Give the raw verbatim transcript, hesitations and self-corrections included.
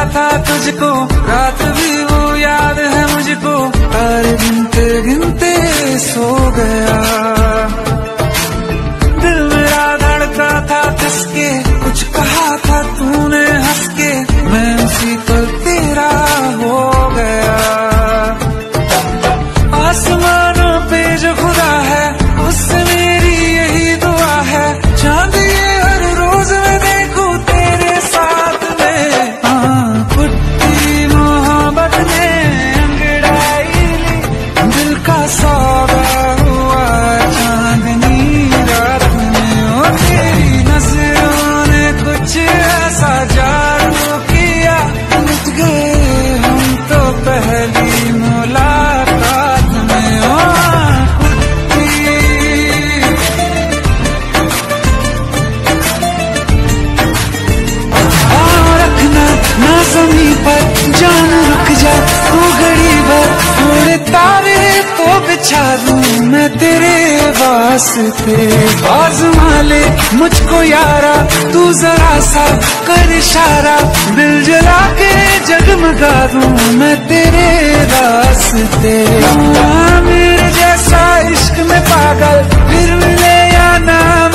था तुझको, रात भी वो याद है मुझको, तारे गिनते गिनते सो गया। दिल मेरा धड़का था किसके, कुछ कहा था तूने हंस के, मैं उसी पर तेरा हो गया। आसमानों पे जो खुदा है उससे मेरी यही दुआ है, चांद ये हर रोज मैं देखूं तेरे साथ में। हाँ, पुट्टी मोहब्बत ने अंगड़ाई ली, दिल का सौदा हुआ चांदनी रात में। ओ तेरी नजरों ने कुछ ऐसा जादू किया, मिट गए हम तो पहली मुलाकात में। ओ ज़मीं पर जान रुक जा, तू घड़ी भर थोड़े तारे तो बिछा दूं मैं तेरे वास्ते। आज़मा ले मुझको यारा, तू जरा सा कर इशारा, दिल जला के जगमगा दूं मैं तेरे वास्ते। मेरे जैसा इश्क में पागल फिर मिले या ना